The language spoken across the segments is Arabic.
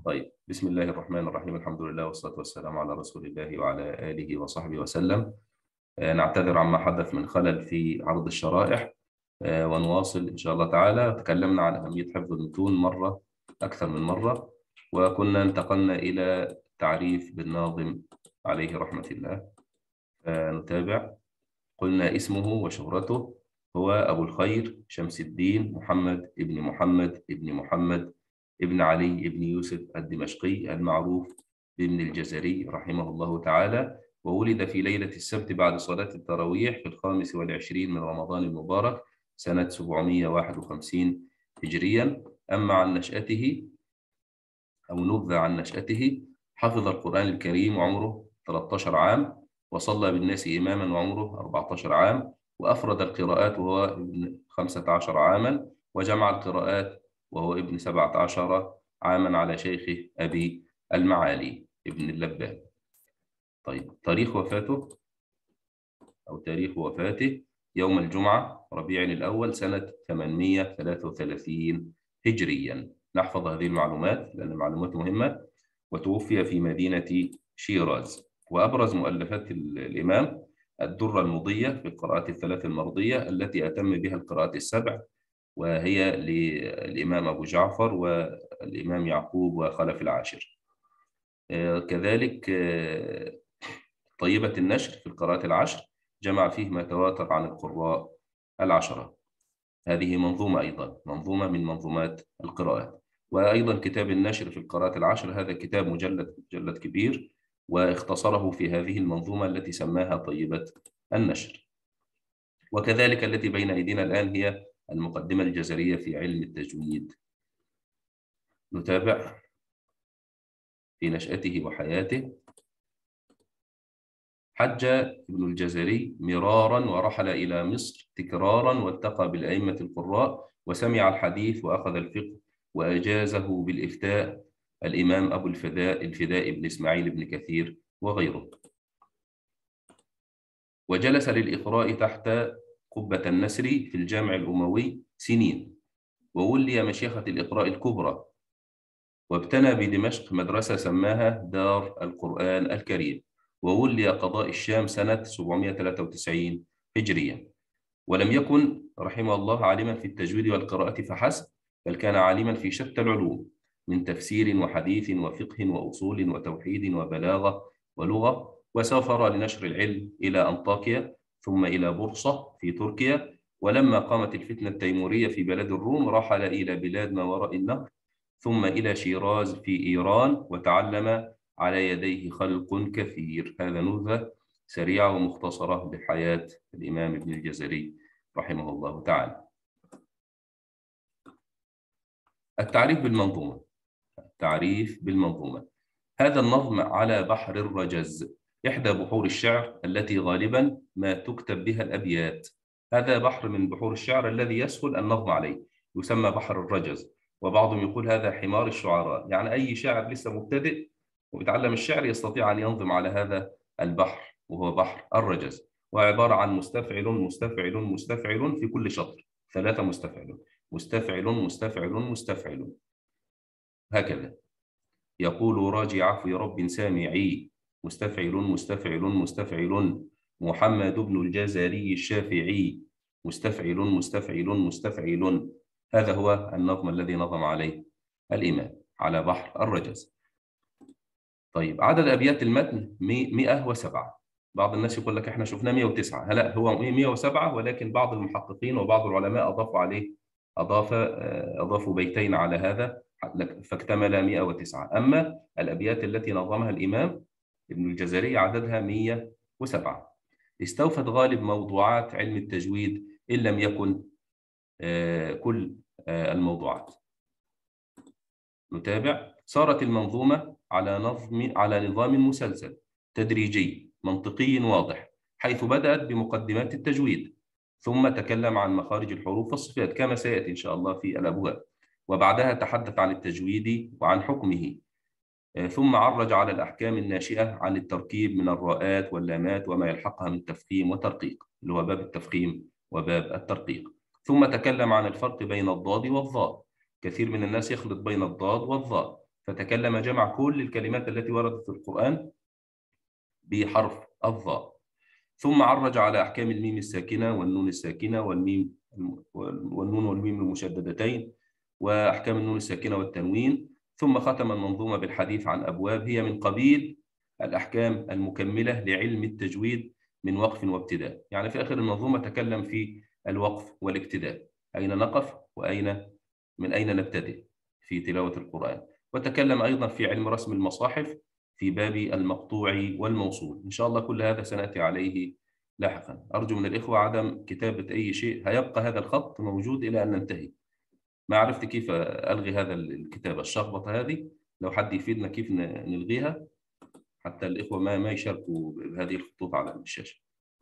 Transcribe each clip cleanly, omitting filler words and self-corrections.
طيب، بسم الله الرحمن الرحيم. الحمد لله والصلاة والسلام على رسول الله وعلى آله وصحبه وسلم. نعتذر عما حدث من خلل في عرض الشرائح. ونواصل إن شاء الله تعالى. تكلمنا عن أهمية حفظ المتون مرة، أكثر من مرة، وكنا انتقلنا إلى تعريف بالناظم عليه رحمة الله. نتابع. قلنا اسمه وشهرته هو أبو الخير شمس الدين محمد ابن محمد ابن محمد ابن علي ابن يوسف الدمشقي، المعروف بابن الجزري رحمه الله تعالى. وولد في ليلة السبت بعد صلاة التراويح في 25 من رمضان المبارك سنة 751 هجريا. أما عن نشأته أو نبذة عن نشأته: حفظ القرآن الكريم وعمره 13 عام، وصلى بالناس إماما وعمره 14 عام، وأفرد القراءات وهو ابن 15 عاما، وجمع القراءات وهو ابن 17 عاما على شيخه أبي المعالي ابن اللبان. طيب، تاريخ وفاته أو تاريخ وفاته: يوم الجمعة ربيع الأول سنة 833 هجريا. نحفظ هذه المعلومات لأن المعلومات مهمة. وتوفي في مدينة شيراز. وأبرز مؤلفات الإمام الدرة المضية في القراءات الثلاث المرضية التي أتم بها القراءات السبع، وهي للإمام أبو جعفر والإمام يعقوب وخلف العاشر. كذلك طيبة النشر في القراءات العشر، جمع فيه ما تواتر عن القراء العشرة. هذه منظومة، أيضا منظومة من منظومات القراءات. وأيضا كتاب النشر في القراءات العشر، هذا كتاب مجلد كبير، واختصره في هذه المنظومة التي سماها طيبة النشر. وكذلك التي بين أيدينا الآن هي المقدمة الجزرية في علم التجويد. نتابع في نشأته وحياته. حج ابن الجزري مرارا ورحل إلى مصر تكرارا، والتقى بالأئمة القراء وسمع الحديث وأخذ الفقه، وأجازه بالإفتاء الإمام أبو الفداء بن إسماعيل بن كثير وغيره. وجلس للإقراء تحت قبة النسر في الجامع الأموي سنين، وولي مشيخة الإقراء الكبرى، وابتنى بدمشق مدرسة سماها دار القرآن الكريم، وولي قضاء الشام سنة 793 هجريا. ولم يكن رحمه الله عالما في التجويد والقراءة فحسب، بل كان عالما في شتى العلوم من تفسير وحديث وفقه وأصول وتوحيد وبلاغة ولغة. وسافر لنشر العلم إلى أنطاكيا ثم إلى بورصة في تركيا. ولما قامت الفتنة التيمورية في بلاد الروم رحل إلى بلاد ما وراء النهر ثم إلى شيراز في إيران، وتعلم على يديه خلق كثير. هذا نبذة سريعة ومختصرة لحياة الإمام ابن الجزري رحمه الله تعالى. التعريف بالمنظومة. التعريف بالمنظومة: هذا النظم على بحر الرجز، إحدى بحور الشعر التي غالبا ما تكتب بها الأبيات. هذا بحر من بحور الشعر الذي يسهل النظم عليه، يسمى بحر الرجز. وبعضهم يقول هذا حمار الشعراء، يعني أي شاعر لسه مبتدئ وبيتعلم الشعر يستطيع أن ينظم على هذا البحر، وهو بحر الرجز. وعبارة عن مستفعل مستفعل مستفعل في كل شطر، ثلاثة مستفعل مستفعل مستفعل مستفعل، هكذا. يقول راجي عفو رب سامعي، مستفعل مستفعل مستفعل، محمد بن الجزري الشافعي، مستفعل مستفعل مستفعل. هذا هو النظم الذي نظم عليه الإمام على بحر الرجز. طيب، عدد أبيات المتن 107. بعض الناس يقول لك احنا شفنا 109. لا، هو 107، ولكن بعض المحققين وبعض العلماء أضافوا عليه، أضافوا بيتين على هذا فاكتمل 109. أما الأبيات التي نظمها الإمام ابن الجزري عددها 107. استوفت غالب موضوعات علم التجويد إن لم يكن كل الموضوعات. نتابع. صارت المنظومة على نظام مسلسل تدريجي منطقي واضح، حيث بدأت بمقدمات التجويد، ثم تكلم عن مخارج الحروف والصفات كما سيأتي إن شاء الله في الأبواب، وبعدها تحدث عن التجويد وعن حكمه، ثم عرج على الأحكام الناشئة عن التركيب من الراءات واللامات وما يلحقها من تفخيم وترقيق، اللي هو باب التفخيم وباب الترقيق. ثم تكلم عن الفرق بين الضاد والظاء. كثير من الناس يخلط بين الضاد والظاء، فتكلم جمع كل الكلمات التي وردت في القرآن بحرف الظاء. ثم عرج على أحكام الميم الساكنة والنون الساكنة والنون والميم المشددتين، وأحكام النون الساكنة والتنوين. ثم ختم المنظومة بالحديث عن أبواب هي من قبيل الأحكام المكملة لعلم التجويد من وقف وابتداء. يعني في آخر المنظومة تكلم في الوقف والابتداء، أين نقف من أين نبتدئ في تلاوة القرآن. وتكلم أيضا في علم رسم المصاحف في باب المقطوع والموصول. إن شاء الله كل هذا سنأتي عليه لاحقا. أرجو من الإخوة عدم كتابة أي شيء، هيبقى هذا الخط موجود إلى أن ننتهي. ما عرفت كيف ألغي هذا الكتابة الشخبطة هذه، لو حد يفيدنا كيف نلغيها حتى الإخوة ما يشاركوا بهذه الخطوط على الشاشة.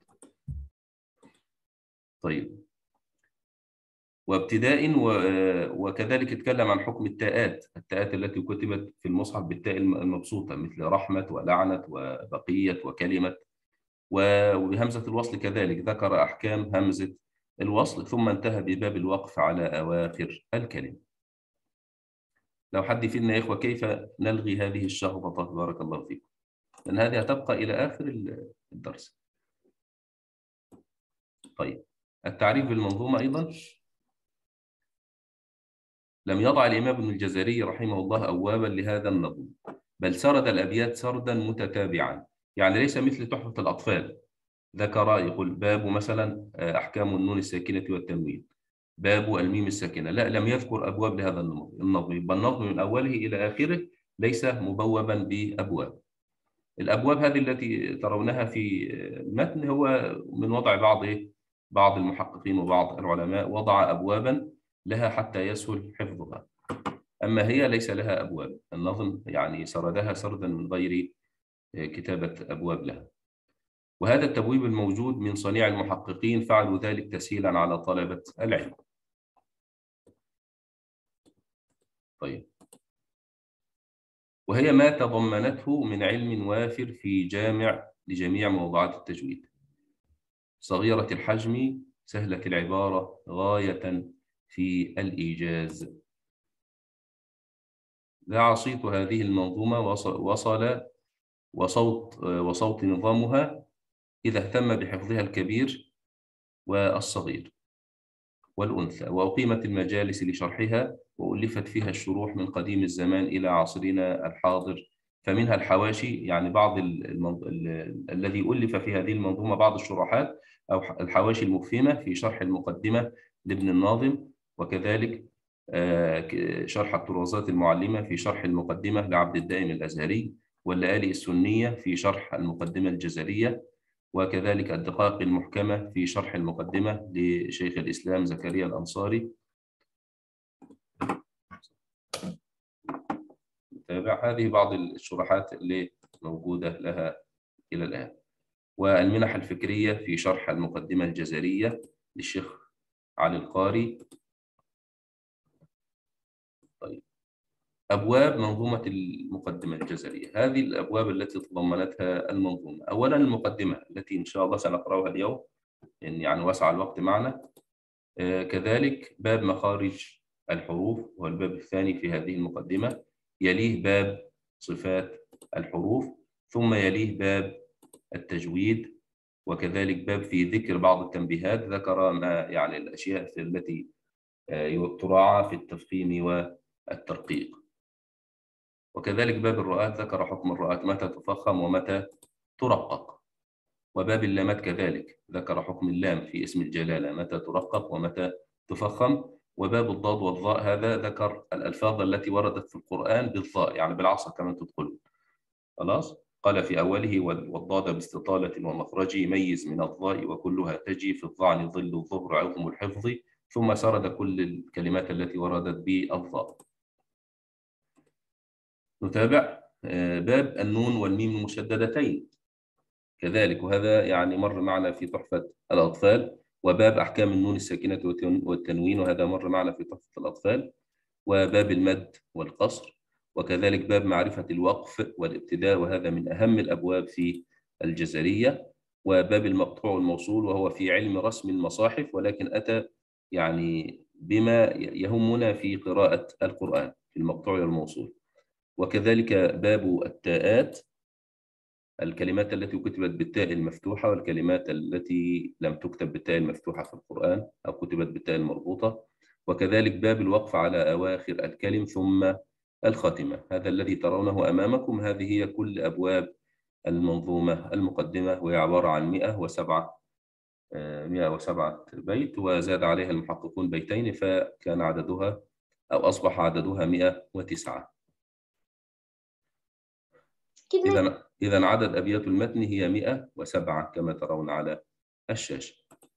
طيب، وابتداء وكذلك اتكلم عن حكم التاءات التي كتبت في المصحف بالتاء المبسوطة، مثل رحمة ولعنة وبقية وكلمة. وبهمزة الوصل كذلك ذكر أحكام همزة الوصل، ثم انتهى بباب الوقف على أواخر الكلمة. لو حد فينا يا إخوة كيف نلغي هذه الشخبطة، بارك الله فيكم، لأن هذه هتبقى إلى آخر الدرس. طيب، التعريف بالمنظومة أيضا. لم يضع الإمام ابن الجزري رحمه الله أبوابا لهذا النظم، بل سرد الأبيات سردا متتابعا. يعني ليس مثل تحفة الأطفال، ذكر يقول باب مثلا أحكام النون الساكنة والتنوين، باب الميم الساكنة. لا، لم يذكر أبواب لهذا النظم، يبقى النظم من أوله إلى آخره ليس مبوبا بأبواب. الأبواب هذه التي ترونها في المتن هو من وضع بعض المحققين وبعض العلماء، وضع أبوابا لها حتى يسهل حفظها، أما هي ليس لها أبواب. النظم يعني سردها سردا من غير كتابة أبواب لها. وهذا التبويب الموجود من صنيع المحققين، فعلوا ذلك تسهيلا على طلبة العلم. طيب، وهي ما تضمنته من علم وافر في جامع لجميع موضوعات التجويد، صغيرة الحجم سهلة العبارة غاية في الإيجاز. ذاع صيت هذه المنظومة وصوت نظامها إذا اهتم بحفظها الكبير والصغير والأنثى، وأقيمت المجالس لشرحها، وألفت فيها الشروح من قديم الزمان إلى عصرنا الحاضر. فمنها الحواشي، يعني بعض الذي ألف في هذه المنظومة بعض الشروحات أو الحواشي المفهمة في شرح المقدمة لابن الناظم، وكذلك شرح الطرازات المعلمة في شرح المقدمة لعبد الدائم الأزهري، واللآلئ السنية في شرح المقدمة الجزرية، وكذلك الدقائق المحكمة في شرح المقدمة لشيخ الإسلام زكريا الأنصاري. تابع هذه بعض الشروحات اللي موجودة لها إلى الآن. والمنح الفكرية في شرح المقدمة الجزرية للشيخ علي القاري. طيب، أبواب منظومة المقدمة الجزرية. هذه الأبواب التي تضمنتها المنظومة. أولا المقدمة التي إن شاء الله سنقرأها اليوم، يعني وسع الوقت معنا. كذلك باب مخارج الحروف، وهو الباب الثاني في هذه المقدمة. يليه باب صفات الحروف، ثم يليه باب التجويد، وكذلك باب في ذكر بعض التنبيهات، ذكر ما يعني الأشياء التي تراعى في التفخيم والترقيق. وكذلك باب الرؤات، ذكر حكم الرؤات متى تفخم ومتى ترقق. وباب اللامات كذلك ذكر حكم اللام في اسم الجلالة متى ترقق ومتى تفخم. وباب الضاد والظاء هذا ذكر الألفاظ التي وردت في القرآن بالظاء، يعني بالعصا كمان تدخل. خلاص، قال في أوله والضاد باستطالة ومخرج ميز من الظاء وكلها تجي في الظعن ظل الظهر عظم الحفظ، ثم سرد كل الكلمات التي وردت بالظاء. نتابع باب النون والميم المشددتين كذلك، وهذا يعني مر معنا في تحفة الأطفال. وباب أحكام النون الساكنة والتنوين، وهذا مر معنا في تحفة الأطفال. وباب المد والقصر، وكذلك باب معرفة الوقف والابتداء، وهذا من أهم الأبواب في الجزرية. وباب المقطوع والموصول، وهو في علم رسم المصاحف، ولكن أتى يعني بما يهمنا في قراءة القرآن في المقطوع والموصول. وكذلك باب التاءات، الكلمات التي كتبت بالتاء المفتوحة والكلمات التي لم تكتب بالتاء المفتوحة في القرآن أو كتبت بالتاء المربوطة. وكذلك باب الوقف على أواخر الكلم ثم الخاتمة. هذا الذي ترونه أمامكم، هذه هي كل أبواب المنظومة المقدمة، وهي عبارة عن 107 بيت، وزاد عليها المحققون بيتين فكان عددها أو أصبح عددها 109. إذا عدد أبيات المتن هي 107 كما ترون على الشاشة.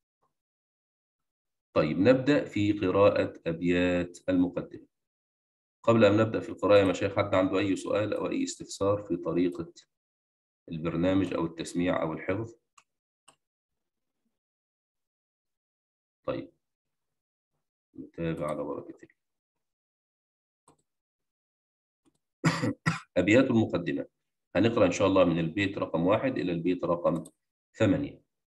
طيب نبدأ في قراءة أبيات المقدمة. قبل أن نبدأ في القراءة يا مشايخ، حد عنده أي سؤال أو أي استفسار في طريقة البرنامج أو التسميع أو الحفظ؟ طيب نتابع على بركة الله. أبيات المقدمة هنقرأ إن شاء الله من البيت رقم 1 إلى البيت رقم 8.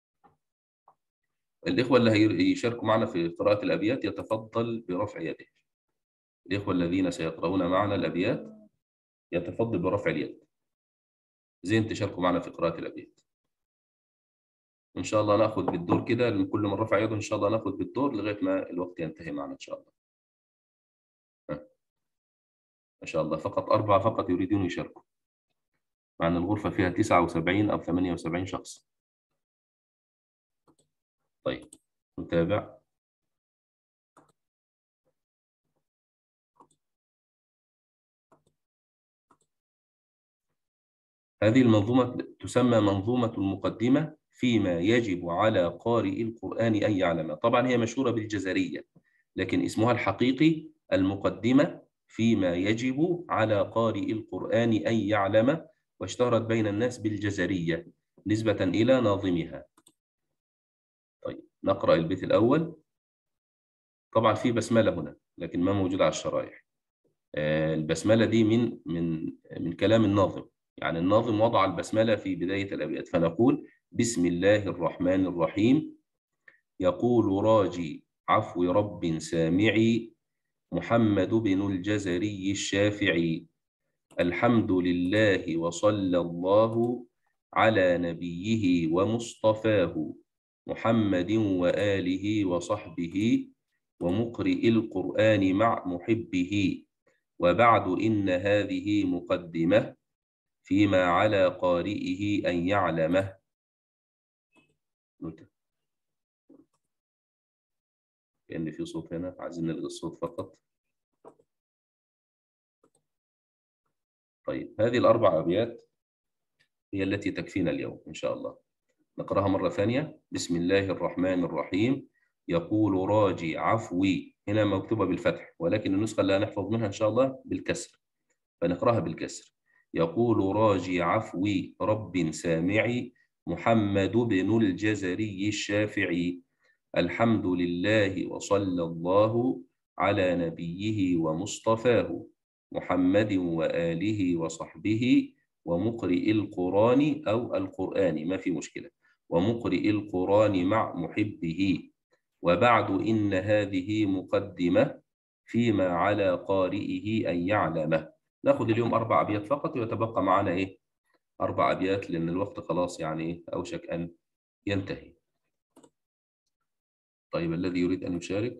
الإخوة اللي هيشاركوا معنا في قراءة الأبيات يتفضل برفع يده. الإخوة الذين سيقرؤون معنا الأبيات يتفضل برفع اليد، زين تشاركوا معنا في قراءة الأبيات. إن شاء الله ناخذ بالدور كده، من كل من رفع يده إن شاء الله ناخذ بالدور لغاية ما الوقت ينتهي معنا إن شاء الله. ما شاء الله، فقط 4 فقط يريدون يشاركوا، مع أن الغرفة فيها 79 أو 78 شخص. طيب نتابع. هذه المنظومة تسمى منظومة المقدمة فيما يجب على قارئ القرآن أن يعلم. طبعا هي مشهورة بالجزرية، لكن اسمها الحقيقي المقدمة فيما يجب على قارئ القرآن أن يعلم، واشتهرت بين الناس بالجزرية نسبة إلى ناظمها. طيب نقرأ البيت الأول. طبعا في بسملة هنا لكن ما موجودة على الشرائح. البسملة دي من كلام الناظم، يعني الناظم وضع البسملة في بداية الأبيات، فنقول: بسم الله الرحمن الرحيم. يقول راجي عفو رب سامعي، محمد بن الجزري الشافعي. الحمد لله وصلى الله على نبيه ومصطفاه، محمد وآله وصحبه، ومقرئ القرآن مع محبه. وبعد إن هذه مقدمة فيما على قارئه أن يعلمه. كأن في صوت هنا، عايزين نلغي الصوت فقط. طيب هذه الأربع أبيات هي التي تكفينا اليوم إن شاء الله. نقرأها مرة ثانية. بسم الله الرحمن الرحيم. يقول راجي عفوي، هنا مكتوبة بالفتح، ولكن النسخة اللي هنحفظ منها إن شاء الله بالكسر، فنقرأها بالكسر. يقول راجي عفوي رب سامعي، محمد بن الجزري الشافعي. الحمد لله وصلى الله على نبيه ومصطفاه، محمد وآله وصحبه، ومقرئ القرآن أو القرآن ما في مشكلة، ومقرئ القرآن مع محبه. وبعد إن هذه مقدمة فيما على قارئه أن يعلمه. ناخذ اليوم 4 أبيات فقط، ويتبقى معنا 4 أبيات لأن الوقت خلاص يعني أوشك أن ينتهي. طيب الذي يريد أن يشارك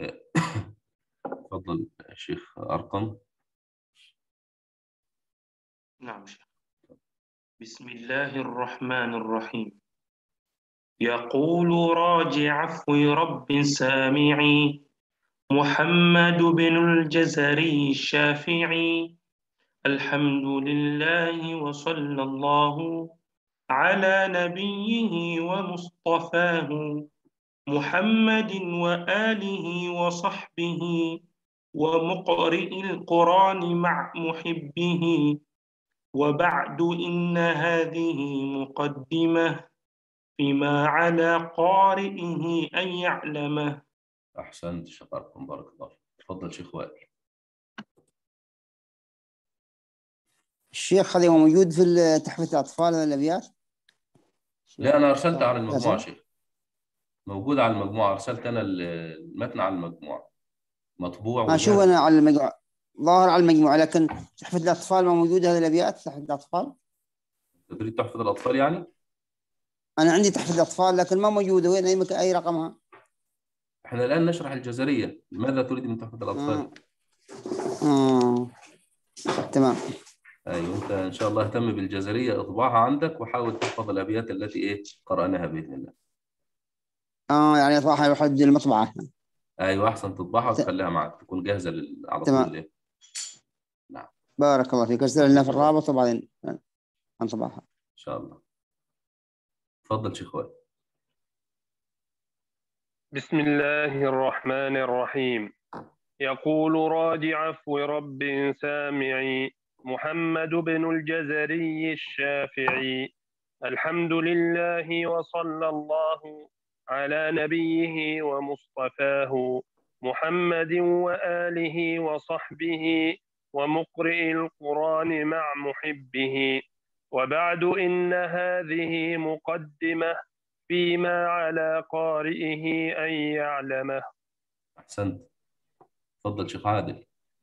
تفضل الشيخ أرقم. نعم شيخ. بسم الله الرحمن الرحيم. يقول راجي عفو رب سامعي، محمد بن الجزري الشافعي. الحمد لله وصلى الله على نبيه ومصطفاه، محمد وآله وصحبه، ومقرئ القرآن مع محبه. وبعد إن هذه مقدمة فيما على قارئه أن يعلمه. أحسنت شيخ أرقم، بارك الله فيك. تفضل شيخ وائل. الشيخ هذا موجود في تحفة الأطفال الأبيات؟ لا أنا أرسلت على المجموعة شيخ، موجود على المجموعة، أرسلت أنا المتن على المجموعة مطبوع أشوف وجاهز. أنا على المجموعة، ظاهر على المجموعة، لكن تحفة الأطفال ما موجودة هذه الأبيات. تحفة الأطفال تريد تحفظ الأطفال يعني؟ أنا عندي تحفة الأطفال لكن ما موجودة. وين أي رقمها؟ احنا الآن نشرح الجزرية. ماذا تريد من تحفة الأطفال؟ آه. تمام. أيوة، أنت إن شاء الله اهتم بالجزرية، اطبعها عندك وحاول تحفظ الأبيات التي قرأناها بإذن الله. يعني صراحة يحد المطبعة. أيوة، أحسن تطبعها وتخليها معك تكون جاهزة على طول. تمام. نعم. بارك الله فيك. ارسل لنا في الرابط وبعدين نطبعها إن شاء الله. تفضل شيخ وائل. بسم الله الرحمن الرحيم. يقول راجي عفو رب سامعي محمد بن الجزري الشافعي. الحمد لله وصلى الله على نبيه ومصطفاه محمد وآله وصحبه ومقرئ القرآن مع محبه. وبعد إن هذه مقدمة فيما على قارئه أن يعلمه. أحسنت. تفضل شيخ عادل.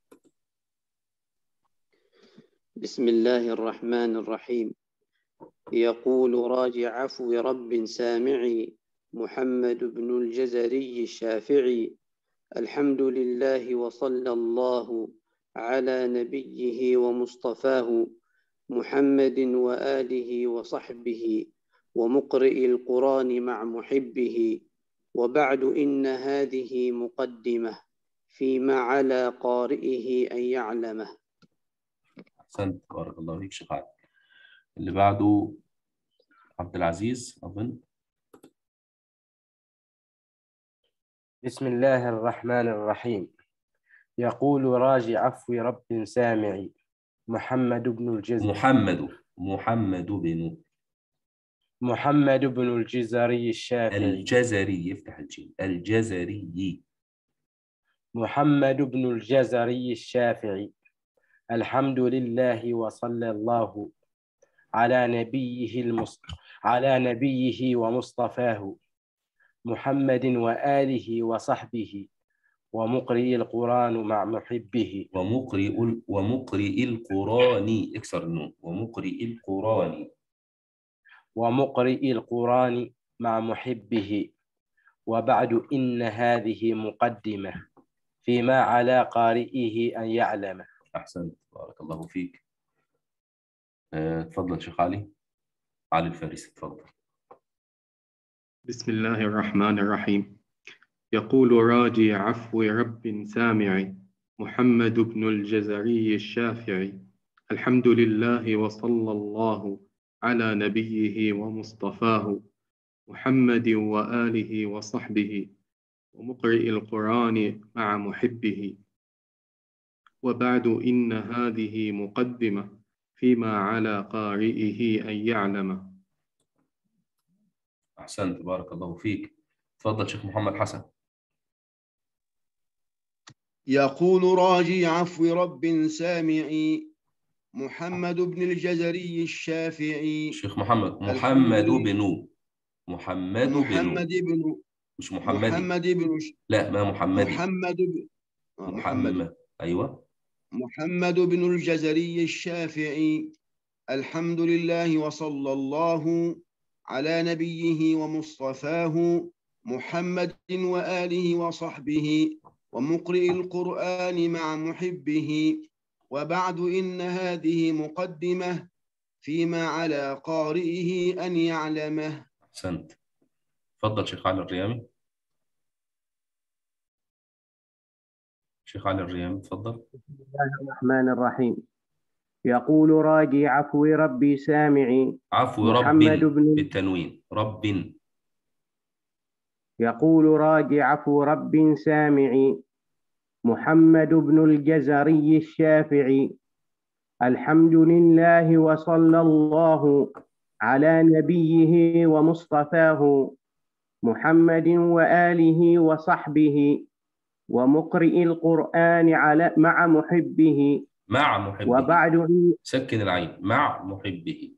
بسم الله الرحمن الرحيم. يقول راجي عفو رب سامعي محمد بن الجزري الشافعي. الحمد لله وصلى الله على نبيه ومصطفاه محمد وآله وصحبه ومقرئ القرآن مع محبه. وبعد إن هذه مقدمة فيما على قارئه أن يعلمه. أحسنت، بارك الله فيك شيخ عادل. اللي بعده عبد العزيز أظن. بسم الله الرحمن الرحيم. يقول راجي عفو رب سامعي محمد بن الجزري الشافعي. الجزري، يفتح الجيم. الجزري. محمد بن الجزري الشافعي. الحمد لله وصلى الله على نبيه ومصطفاه محمد وآله وصحبه ومقرئ القرآن مع محبه. ومقرئ القرآن، اكسر النون. ومقرئ القرآن مع محبه. وبعد إن هذه مقدمة فيما على قارئه أن يعلمه. أحسنت، بارك الله فيك. تفضل شيخ علي الفارسي. تفضل. بسم الله الرحمن الرحيم. يقول راجي عفو رب سامعي محمد بن الجزري الشافعي. الحمد لله وصلى الله على نبيه ومصطفاه محمد وآله وصحبه ومقرئ القرآن مع محبه. وبعد إن هذه مقدمة فيما على قارئه أن يعلمه. أحسنت، بارك الله فيك. تفضل شيخ محمد حسن. يقول راجي عفو رب سامعي محمد بن الجزري الشافعي. شيخ محمد بن مش محمدي. لا، ما محمدي. محمد. أيوة. محمد بن الجزري الشافعي. الحمد لله وصلى الله على نبيه ومصطفاه محمد وآله وصحبه ومقرئ القرآن مع محبه. وبعد إن هذه مقدمة فيما على قارئه أن يعلمه. أحسنت. تفضل شيخ علي الريامي. شيخ علي الريامي تفضل. بسم الله الرحمن الرحيم. يقول راجي عفو ربي سامعي عفو محمد رب بن بالتنوين. رب. يقول راجي عفو رب سامعي محمد بن الجزري الشافعي. الحمد لله وصلى الله على نبيه ومصطفاه محمد وآله وصحبه ومقرئ القرآن مع محبه. وبعد سكن العين. مع محبه.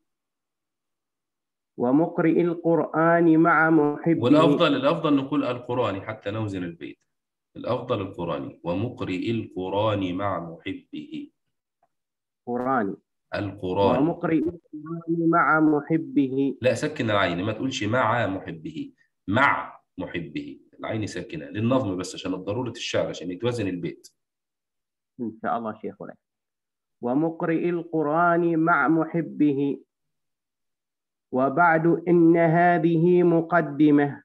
ومقرئ القرآن مع محبه. والأفضل نقول القرآن حتى نوزن البيت. الأفضل القرآني. ومقرئ القرآن مع محبه. قراني. القرآن. ومقرئ القرآن مع محبه. لا، سكن العين، ما تقولش مع محبه، مع محبه، العين ساكنة للنظم بس عشان ضرورة الشعر عشان يتوازن البيت. إن شاء الله شيخنا. ومقرئ القرآن مع محبه. وبعد إن هذه مقدمة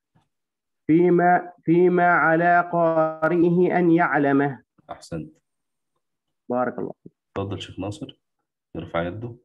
فيما على قارئه أن يعلمه. أحسنت. بارك الله فيك. تفضل شيخ ناصر يرفع يده.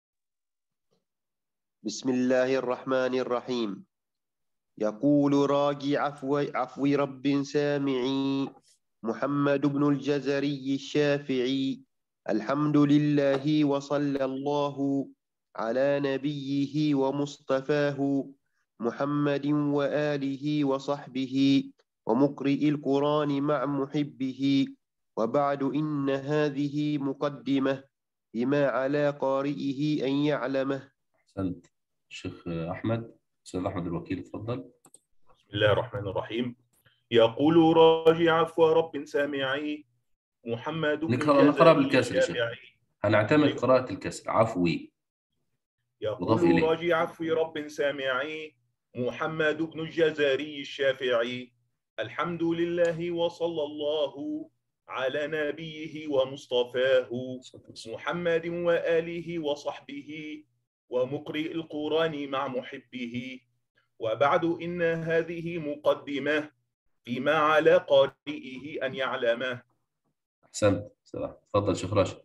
بسم الله الرحمن الرحيم. يقول راجي عفو رب سامعي محمد بن الجزري الشافعي. الحمد لله وصلى الله على نبيه ومصطفاه محمد وآله وصحبه ومقرئ القرآن مع محبه. وبعد إن هذه مقدمة بما على قارئه أن يعلمه. أحسنت. الشيخ أحمد، أستاذ أحمد الوكيل، تفضل. بسم الله الرحمن الرحيم. يقول راجي عفو رب سامعي محمد بن نقرأ الجزري بالكسر يا شيخ، الشافعي. هنعتمد قراءة الكسر. عفوي. مضاف يقول إليه. راجي عفو رب سامعي محمد بن الجزري الشافعي. الحمد لله وصلى الله على نبيه ومصطفاه محمد وآله وصحبه ومقرئ القرآن مع محبه. وبعد إن هذه مقدمة فيما على قارئه أن يعلمه. أحسنت. تفضل شيخ راشد.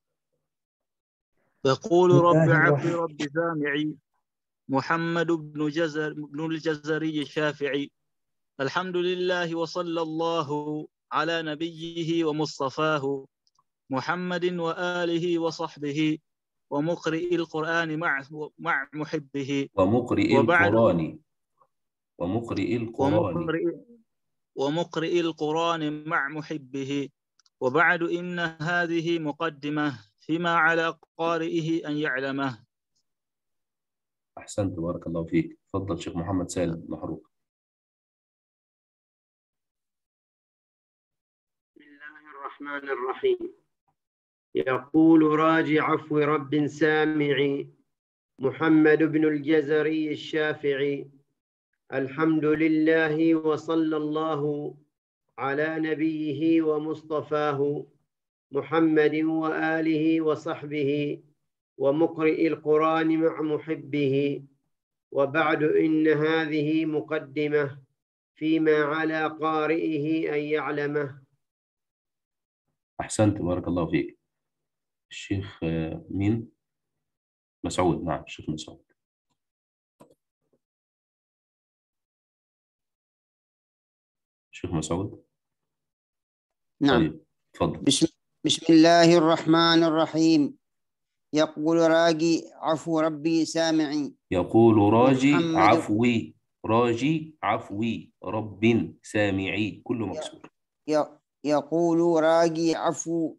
يقول رب عفو رب سامعي محمد بن الجزري الشافعي. الحمد لله وصلى الله على نبيه ومصطفاه محمد وآله وصحبه ومقرئ القرآن مع محبه. ومقرئ القرآن. ومقرئ القرآن مع محبه. وبعد إن هذه مقدمة فيما على قارئه أن يعلمه. أحسنت، بارك الله فيك. تفضل شيخ محمد سالم محروق. بسم الله الرحمن الرحيم. يقول راجي عفو رب سامعي محمد بن الجزري الشافعي. الحمد لله وصلى الله على نبيه ومصطفاه محمد وآله وصحبه ومقرئ القرآن مع محبه. وبعد إن هذه مقدمة فيما على قارئه أن يعلمه. أحسنت، بارك الله فيك. الشيخ مين؟ مسعود. نعم، الشيخ مسعود. الشيخ مسعود. نعم. طيب تفضل. بسم الله الرحمن الرحيم. يقول راجي عفو ربي سامعي. يقول راجي عفوي. راجي عفوي رب سامعي كله مكسور. يقول راجي عفوي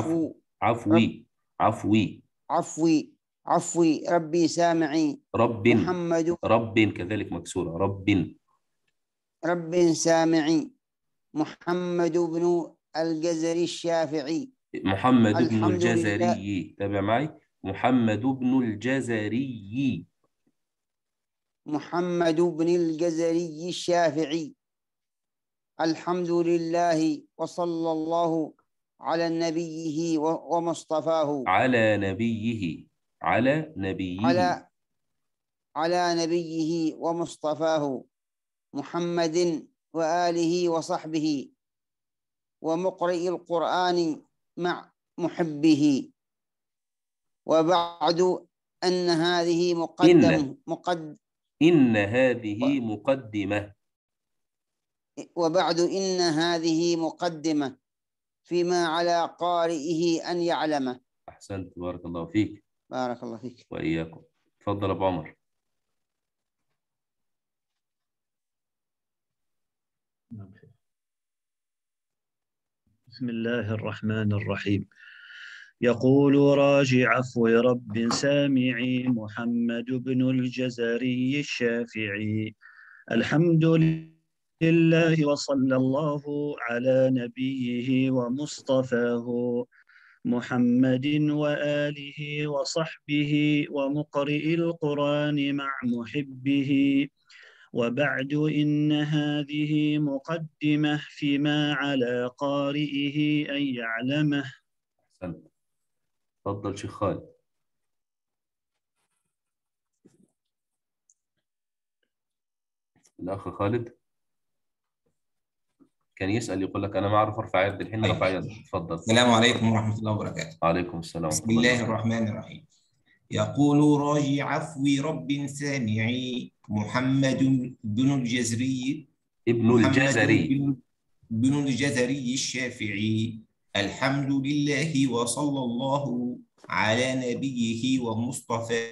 ربي سامعي محمد. رب كذلك مكسورة. رب سامعي محمد بن الجزري الشافعي. محمد بن الجزري. تابع معي. محمد بن الجزري. محمد بن الجزري الشافعي. الحمد لله وصلى الله على نبيه ومصطفاه. على نبيه ومصطفاه محمد وآله وصحبه ومقرئ القرآن مع محبه. وبعد أن هذه وبعد إن هذه مقدمة فيما على قارئه أن يعلمه. أحسنت، بارك الله فيك. بارك الله فيك. وإياكم. تفضل أبو عمر. بسم الله الرحمن الرحيم. يقول راجي عفو رب سامعي محمد بن الجزري الشافعي. الحمد لله وصلى الله على نبيه ومصطفاه محمد وآله وصحبه ومقرئ القرآن مع محبه. وبعد إن هذه مقدمة فيما على قارئه أن يعلمه. أحسنت. تفضل شيخ خالد. الأخ خالد كان يسأل يقول لك أنا ما أعرف أرفع يد الحين رفع يد. تفضل. السلام عليكم ورحمة الله وبركاته. وعليكم السلام. بسم الله الرحمن الرحيم. يقول راجي عفو رب سامعي محمد بن الجزري بن الجزري الشافعي الحمد لله وصلى الله على نبيه ومصطفى